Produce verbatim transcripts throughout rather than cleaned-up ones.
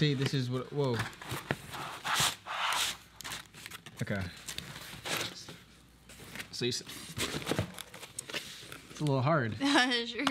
See, this is what. Whoa. Okay. So you. It's a little hard. Sure.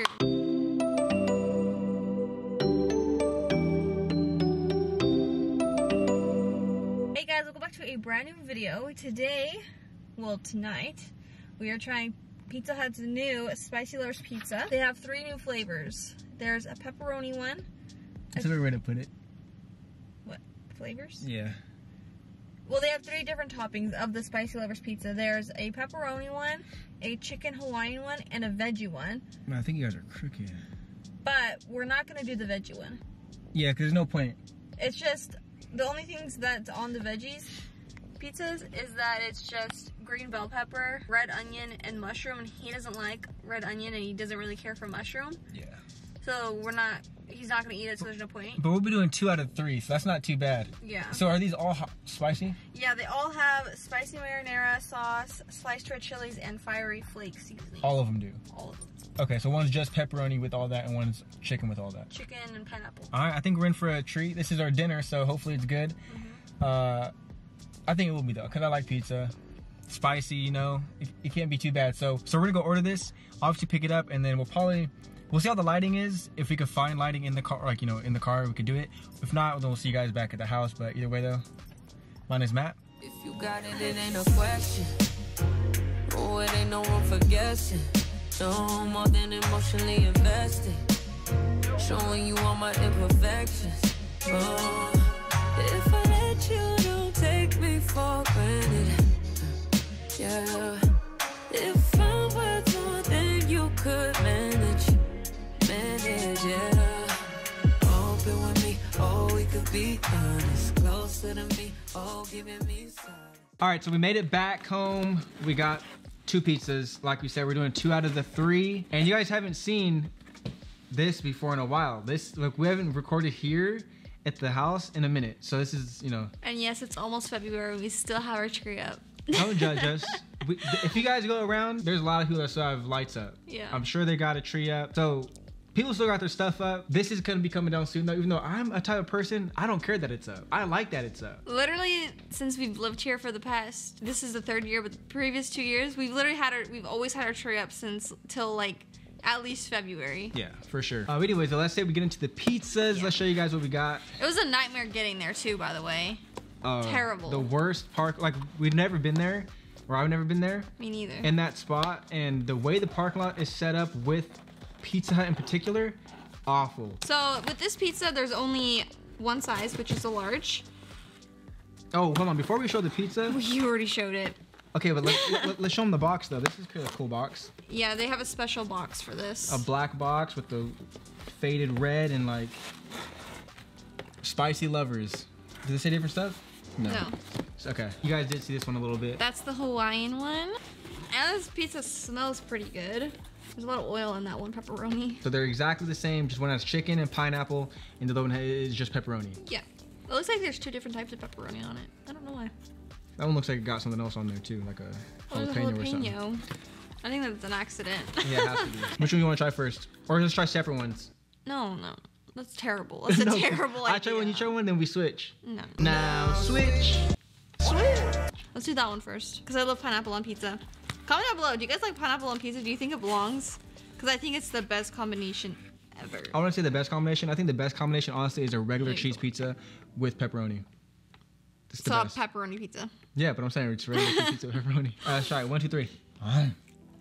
Hey guys, welcome back to a brand new video. Today, well tonight, we are trying Pizza Hut's new Spicy Lovers Pizza. They have three new flavors. There's a pepperoni one. That's a good way to put it. What? Flavors? Yeah. Well, they have three different toppings of the Spicy Lovers Pizza. There's a pepperoni one, a chicken Hawaiian one, and a veggie one. Man, I think you guys are crooked. But we're not gonna do the veggie one. Yeah, because there's no point. It's just, the only things that's on the veggies pizzas is that it's just green bell pepper, red onion, and mushroom, and he doesn't like red onion and he doesn't really care for mushroom. Yeah. So we're not, he's not gonna eat it, so there's no point. But we'll be doing two out of three, so that's not too bad. Yeah. So are these all hot, spicy? Yeah, they all have spicy marinara sauce, sliced red chilies, and fiery flake seasoning. All of them do. All of them. Okay, so one's just pepperoni with all that, and one's chicken with all that. Chicken and pineapple. All right, I think we're in for a treat. This is our dinner, so hopefully it's good. Mm-hmm. uh, I think it will be though, because I like pizza. Spicy, you know, it, it can't be too bad. So, so we're gonna go order this, obviously pick it up, and then we'll probably, we'll see how the lighting is. If we could find lighting in the car, like, you know, in the car, we could do it. If not, then we'll see you guys back at the house. But either way though, my name's Matt. If you got it, it ain't a question. Oh, it ain't no room for guessing. No more than emotionally invested. Showing you all my imperfections. Oh, if I let you, don't take me for granted. Yeah. If I'm worth more than you could manage. Manage, yeah. Open with me, oh, we could be honest. Closer to me, oh, giving me silence. All right, so we made it back home. We got two pizzas. Like we said, we're doing two out of the three. And you guys haven't seen this before in a while. This, like, we haven't recorded here at the house in a minute. So this is, you know. And yes, it's almost February. We still have our tree up. Don't judge us. We, if you guys go around, there's a lot of people that still have lights up. Yeah. I'm sure they got a tree up. So people still got their stuff up. This is gonna be coming down soon though, even though I'm a type of person, I don't care that it's up. I like that it's up. Literally, since we've lived here for the past, this is the third year, but the previous two years, we've literally had our, we've always had our tree up since, till like, at least February. Yeah, for sure. Uh, anyways, so let's say we get into the pizzas. Yeah. Let's show you guys what we got. It was a nightmare getting there too, by the way. Uh, Terrible. The worst park, like we've never been there, or I've never been there. Me neither. In that spot, and the way the parking lot is set up with Pizza Hut in particular, awful. So with this pizza, there's only one size, which is a large. Oh, hold on, before we show the pizza. You already showed it. Okay, but let's, let, let's show them the box though. This is kind of a cool box. Yeah, they have a special box for this. A black box with the faded red and like Spicy Lovers. Does it say different stuff? No. No. Okay, you guys did see this one a little bit. That's the Hawaiian one. And this pizza smells pretty good. There's a lot of oil in that one pepperoni. So they're exactly the same, just one has chicken and pineapple, and the other one is just pepperoni. Yeah. It looks like there's two different types of pepperoni on it. I don't know why. That one looks like it got something else on there too, like a Oh, jalapeno, jalapeno or something. I think that's an accident. Yeah, it has to be. Which one do you want to try first? Or let's try separate ones. No, no. That's terrible. That's a No, terrible idea. I try one, you try one, then we switch. No. Now switch. Switch. Let's do that one first, because I love pineapple on pizza. Comment down below, do you guys like pineapple on pizza? Do you think it belongs? Because I think it's the best combination ever. I want to say the best combination. I think the best combination, honestly, is a regular There you cheese go. pizza with pepperoni. It's the So best. pepperoni pizza. Yeah, but I'm saying it's regular cheese pizza with pepperoni. All right, let's try it. One, two, three. All right.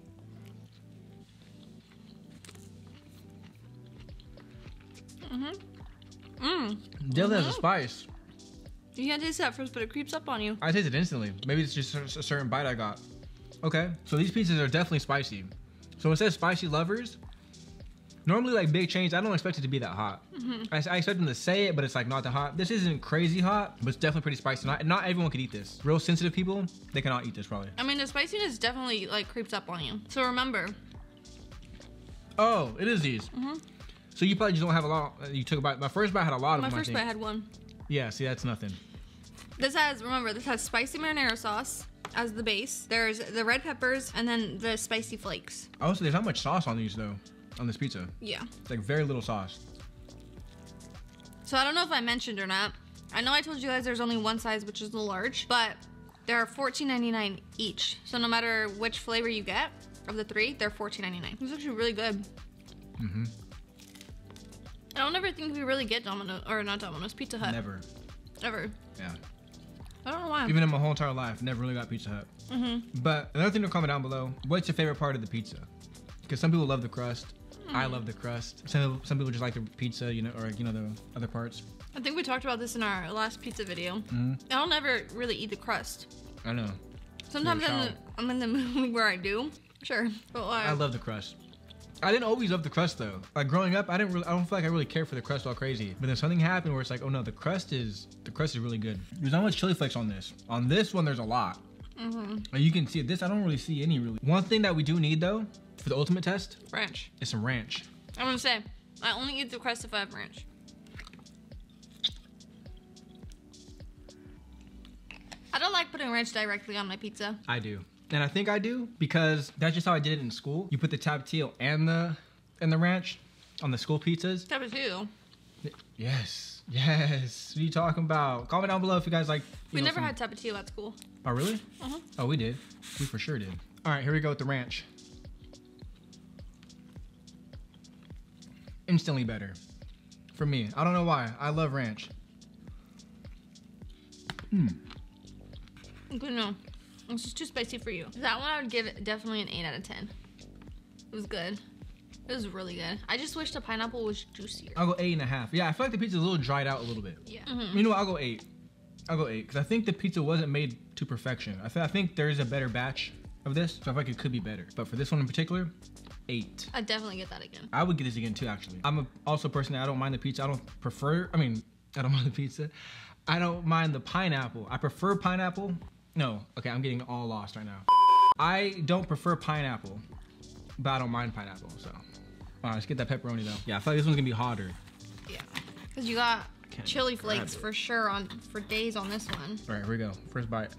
Mm-hmm. Mmm. Definitely has a spice. You can't taste that first, but it creeps up on you. I taste it instantly. Maybe it's just a certain bite I got. Okay, so these pizzas are definitely spicy. So it says Spicy Lovers. Normally, like big chains, I don't expect it to be that hot. Mm-hmm. I, I expect them to say it, but it's like not that hot. This isn't crazy hot, but it's definitely pretty spicy. Not, not everyone could eat this. Real sensitive people, they cannot eat this probably. I mean, the spiciness definitely like creeps up on you. So remember. Oh, it is these. Mm-hmm. So you probably just don't have a lot. You took a bite. My first bite had a lot of My them. first I bite think. had one. Yeah, see, that's nothing. This has, remember, this has spicy marinara sauce as the base. There's the red peppers and then the spicy flakes. Also, there's not much sauce on these though, on this pizza. Yeah. It's like very little sauce. So I don't know if I mentioned or not. I know I told you guys there's only one size, which is the large, but there are fourteen ninety-nine each. So no matter which flavor you get of the three, they're fourteen ninety-nine. It's actually really good. Mm-hmm. I don't ever think we really get Domino's, or not Domino's, Pizza Hut. Never. Ever. Yeah. I don't know why. Even in my whole entire life, never really got Pizza Hut. Mm-hmm. But another thing to comment down below, what's your favorite part of the pizza? Because some people love the crust. Mm. I love the crust. Some, some people just like the pizza, you know, or, you know, the other parts. I think we talked about this in our last pizza video. Mm-hmm. I don't ever really eat the crust. I know. Sometimes I'm, the, I'm in the mood where I do. Sure. But like, I love the crust. I didn't always love the crust though. Like growing up, I didn't really, I don't feel like I really cared for the crust all crazy. But then something happened where it's like, oh no, the crust is, the crust is really good. There's not much chili flakes on this. On this one, there's a lot. Mm-hmm. Like you can see this, I don't really see any really. One thing that we do need though, for the ultimate test, ranch. is some ranch. I'm gonna say, I only eat the crust if I have ranch. I don't like putting ranch directly on my pizza. I do. And I think I do because that's just how I did it in school. You put the tapatio and the and the ranch on the school pizzas. Tapatio? Yes. Yes. What are you talking about? Comment down below if you guys like. You we know, never some... had tapatio at school. Oh, really? Uh-huh. Oh, we did. We for sure did. All right, here we go with the ranch. Instantly better. For me. I don't know why. I love ranch. Hmm. Good no. This is too spicy for you. That one I would give it definitely an eight out of ten. It was good. It was really good. I just wish the pineapple was juicier. I'll go eight and a half. Yeah, I feel like the pizza's a little dried out a little bit. Yeah. Mm-hmm. You know what? I'll go eight. I'll go eight because I think the pizza wasn't made to perfection. I, th I think there is a better batch of this, so I feel like it could be better. But for this one in particular, eight. I'd definitely get that again. I would get this again too, actually. I'm a, also a person that I don't mind the pizza. I don't prefer, I mean, I don't mind the pizza. I don't mind the pineapple. I prefer pineapple. No, okay, I'm getting all lost right now. I don't prefer pineapple, but I don't mind pineapple, so. All right, let's get that pepperoni though. Yeah, I feel like this one's gonna be hotter. Yeah, because you got Can't chili flakes it. for sure on for days on this one. All right, here we go. First bite.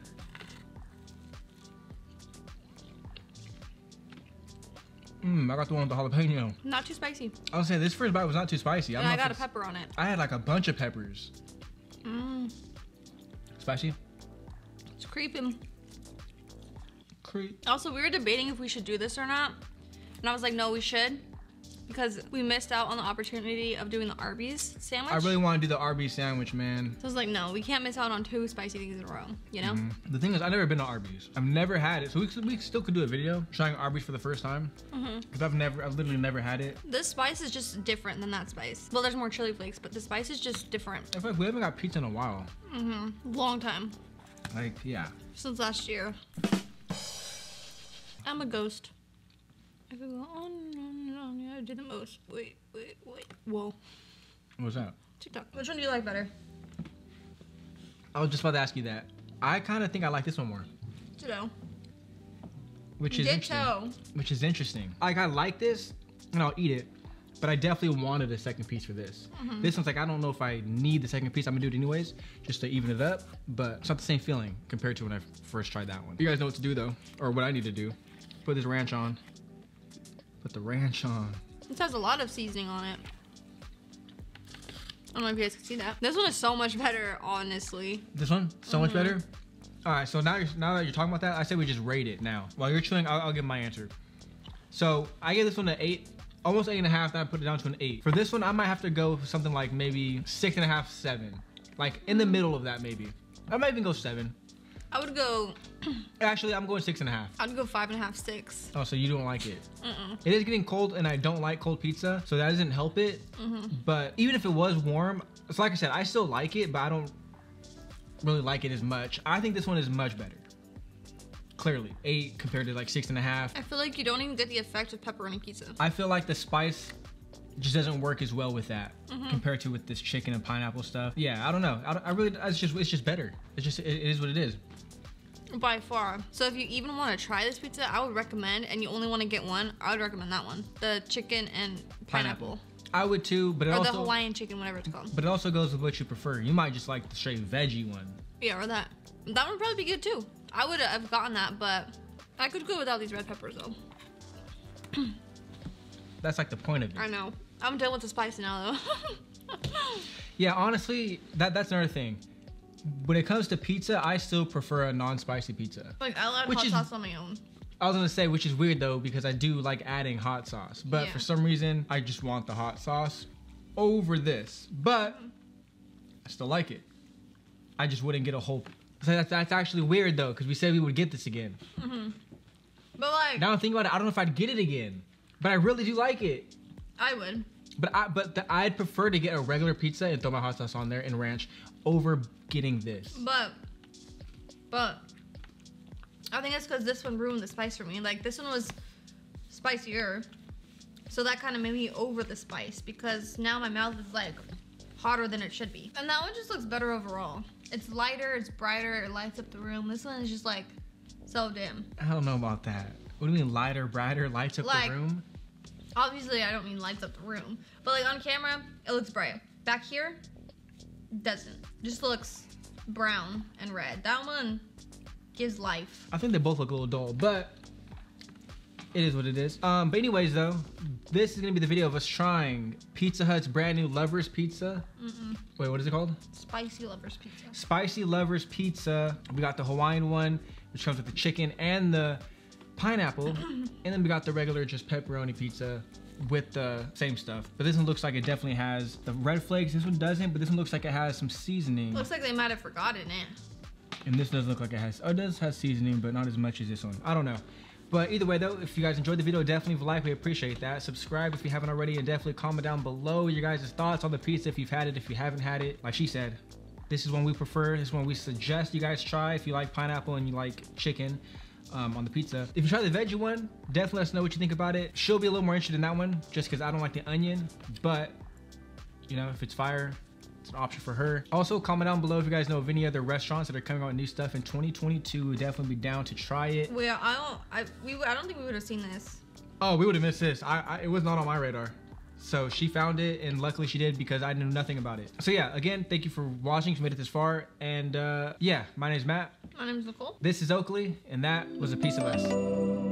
Mmm, I got the one with the jalapeno. Not too spicy. I was saying this first bite was not too spicy. And I'm I not got a pepper on it. I had like a bunch of peppers. Mmm. Spicy? It's creeping. Creep. Also, we were debating if we should do this or not. And I was like, no, we should. Because we missed out on the opportunity of doing the Arby's sandwich. I really want to do the Arby's sandwich, man. So I was like, no, we can't miss out on two spicy things in a row, you know? Mm-hmm. The thing is, I've never been to Arby's. I've never had it. So we, we still could do a video trying Arby's for the first time. Mm-hmm. Because I've never, I've literally never had it. This spice is just different than that spice. Well, there's more chili flakes, but the spice is just different. I feel like we haven't got pizza in a while. Mm-hmm. Long time. Like, yeah. Since last year. I'm a ghost. I could go on and on and on. Yeah, I do the most. Wait, wait, wait. Whoa. What was that? TikTok. Which one do you like better? I was just about to ask you that. I kind of think I like this one more. Ditto. Which is Ditto. interesting. Which is interesting. Like, I like this, and I'll eat it. But I definitely wanted a second piece for this. Mm-hmm. This one's like, I don't know if I need the second piece. I'm gonna do it anyways, just to even it up. But it's not the same feeling compared to when I first tried that one. You guys know what to do though, or what I need to do. Put this ranch on. Put the ranch on. This has a lot of seasoning on it. I don't know if you guys can see that. This one is so much better, honestly. This one? So mm-hmm. much better? All right, so now, you're, now that you're talking about that, I say we just rate it now. While you're chewing, I'll, I'll give my answer. So I gave this one an eight. Almost eight and a half, then I put it down to an eight. For this one, I might have to go for something like maybe six and a half, seven. Like in the middle of that, maybe. I might even go seven. I would go... Actually, I'm going six and a half. I'd go five and a half, six. Oh, so you don't like it? Mm-mm. It is getting cold, and I don't like cold pizza, so that doesn't help it. Mm-hmm. But even if it was warm, it's like I said, I still like it, but I don't really like it as much. I think this one is much better. Clearly, eight compared to like six and a half. I feel like you don't even get the effect of pepperoni pizza. I feel like the spice just doesn't work as well with that mm-hmm. compared to with this chicken and pineapple stuff. Yeah, I don't know. I, don't, I really, it's just, it's just better. It's just, it, it is what it is. By far. So if you even want to try this pizza, I would recommend, and you only want to get one, I would recommend that one. The chicken and pineapple. Pineapple. I would too, but it or also, the Hawaiian chicken, whatever it's called. But it also goes with what you prefer. You might just like the straight veggie one. Yeah, or that. That one would probably be good too. I would have gotten that, but I could go without these red peppers though. That's like the point of it. I know. I'm done with the spice now though. Yeah, honestly, that that's another thing. When it comes to pizza, I still prefer a non-spicy pizza. Like, I'll add Which hot is- sauce on my own. I was gonna say, which is weird though, because I do like adding hot sauce, but Yeah. for some reason, I just want the hot sauce over this. But I still like it. I just wouldn't get a whole. So that's that's actually weird though, because we said we would get this again. But like, Now I'm thinking about it, I don't know if I'd get it again, but I really do like it. I would. But I but the, I'd prefer to get a regular pizza and throw my hot sauce on there and ranch over getting this. But, but, I think it's because this one ruined the spice for me. Like, this one was spicier. So that kind of made me over the spice because now my mouth is like hotter than it should be. And that one just looks better overall. It's lighter, it's brighter, it lights up the room. This one is just like so dim. I don't know about that. What do you mean lighter, brighter, lights up Like- the room? Obviously, I don't mean lights up the room. But like on camera, it looks bright. Back here, doesn't. Just looks brown and red. That one gives life. I think they both look a little dull, but it is what it is. Um, but anyways though, this is gonna be the video of us trying Pizza Hut's brand new Lovers Pizza. Mm-mm. Wait, what is it called? Spicy Lovers Pizza. Spicy Lovers Pizza. We got the Hawaiian one, which comes with the chicken and the pineapple. And then we got the regular just pepperoni pizza with the same stuff. But this one looks like it definitely has the red flakes. This one doesn't, but this one looks like it has some seasoning. Looks like they might have forgotten it. And this doesn't look like it has, oh, it does have seasoning, but not as much as this one. I don't know. But either way though, if you guys enjoyed the video, definitely leave a like, we appreciate that. Subscribe if you haven't already, and definitely comment down below your guys' thoughts on the pizza if you've had it, if you haven't had it. Like she said, this is one we prefer, this is one we suggest you guys try if you like pineapple and you like chicken um, on the pizza. If you try the veggie one, definitely let us know what you think about it. She'll be a little more interested in that one, just because I don't like the onion, but you know, if it's fire, it's an option for her. Also, comment down below if you guys know of any other restaurants that are coming out with new stuff in twenty twenty-two. We'd definitely be down to try it. Well, I don't. I we. I don't think we would have seen this. Oh, we would have missed this. I, I it was not on my radar. So she found it, and luckily she did because I knew nothing about it. So yeah, again, thank you for watching. If you made it this far, and uh, yeah, my name's Matt. My name's Nicole. This is Oakley, and that was a piece of us.